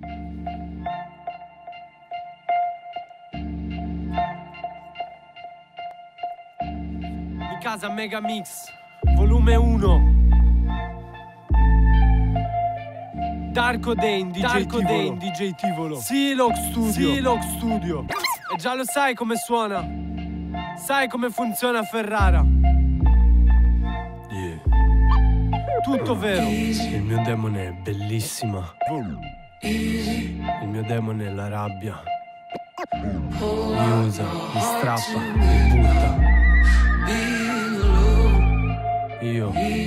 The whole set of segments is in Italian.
MiCasa MegaMix volume 1. Darko Dane, DJ Tivolo. Silog Studio. E già lo sai come suona. Sai come funziona Ferrara. Yeah. Tutto vero. Il mio demone è bellissima. Il mio demone è la rabbia. Mi usa, mi strappa, mi butta. Io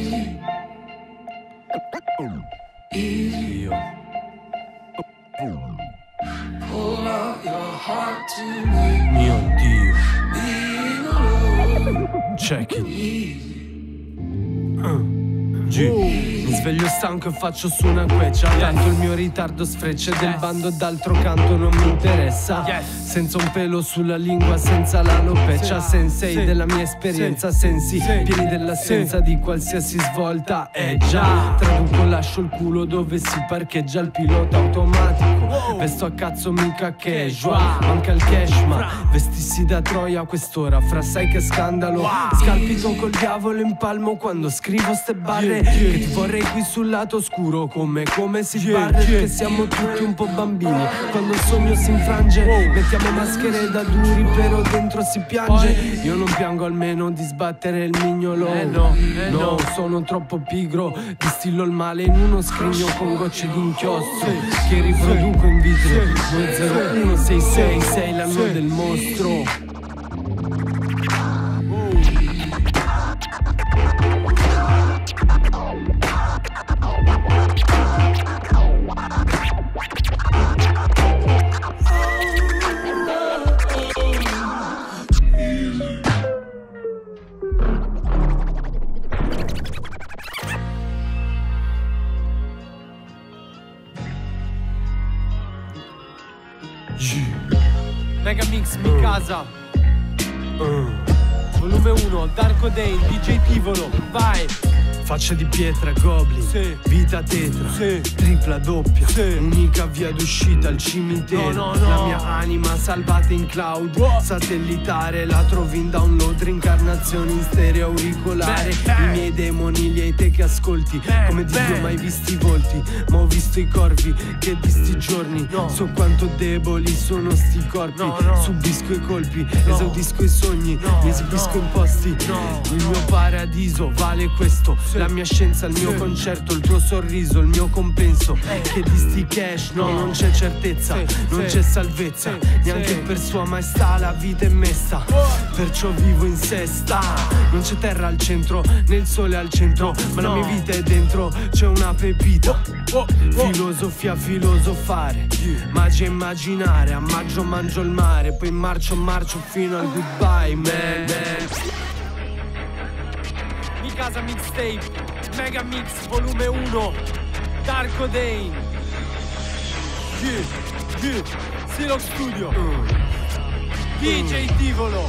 mio Dio, check it. Mi sveglio stanco e faccio su una queccia. Tanto il mio ritardo sfreccia del bando d'altro canto non mi interessa. Senza un pelo sulla lingua, senza l'alopeccia. Sensei della mia esperienza, sensi pieni dell'assenza di qualsiasi svolta. Già, traduco, lascio il culo dove si parcheggia il pilota automatico. Vesto a cazzo mica casual, manca il cash ma vestissi da Troia a quest'ora. Fra sai che scandalo, scalpito col diavolo in palmo quando scrivo ste barre. Che ti vorrei qui sul lato oscuro come si sbarra. Che siamo tutti un po' bambini quando il sogno si infrange. Mettiamo maschere da duri però dentro si piange. Io non piango almeno di sbattere il mignolo. No, sono troppo pigro. Distillo il male in uno scrigno con gocce di inchiostro che riproduco in vitro. 20166 sei l'anno del mostro. MegaMix MiCasa volume 1. Darko Dane, DJ Tivolo. Vai. Faccia di pietra, goblin, vita tetra, tripla doppia, unica via d'uscita al cimitero. La mia anima salvata in cloud, satellitare, la trovi in download, reincarnazione in stereo auricolare. I miei demoni, li hai te che ascolti, come Dio mai visti i volti, ma ho visto i corvi che di sti giorni. So quanto deboli sono sti corpi, subisco i colpi, esaudisco i sogni, mi esibisco in posti. Il mio paradiso vale questo. La mia scienza, il mio concerto, il tuo sorriso, il mio compenso. Che di sti cash, non c'è certezza, non c'è salvezza, neanche per sua maestà la vita è mesta. Perciò vivo in sesta. Non c'è terra al centro, né il sole al centro, ma la mia vita è dentro, c'è una pepita. Filosofia, filosofare, magia immaginare. A maggio mangio il mare, poi marcio fino al goodbye, man. MiCasa mixtape, MegaMix volume 1. Darko Dane, Silog Studio, DJ Tivolo.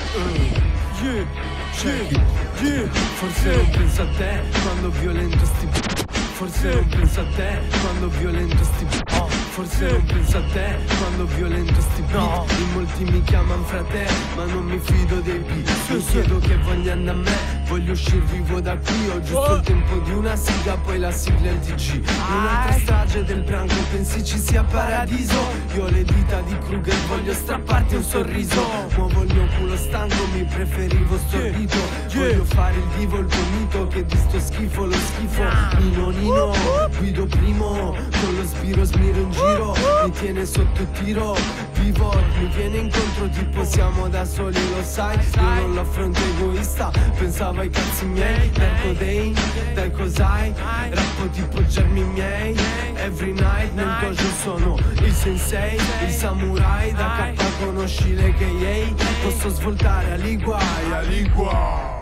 Forse non penso a te quando violento sti. Forse non penso a te quando violento sti. Forse non penso a te quando violento sti beat. In molti mi chiamano frate, ma non mi fido dei beat. Io chiedo che vogliano a me, voglio uscir vivo da qui. Ho giusto il tempo di una siga, poi la sigla il TG. In un'altra strage del branco pensi ci sia paradiso. Io ho le dita di Kruger, voglio strapparti un sorriso. Muovo il mio culo stanco, mi preferivo stordito. Voglio fare il divo, il vomito, che di sto schifo lo schifo. Nino, guido primo, con lo sbiro smiro in giro. Mi tiene sotto tiro, vivo, mi viene incontro tipo siamo da soli, lo sai. Io non l'affronto egoista, pensavo ai cazzi miei. Darko Dane, dai cos'hai? Rappo tipo germi miei. Every night nel dojo sono il sensei, il samurai. Da K conosci le KA, posso svoltare a liguai.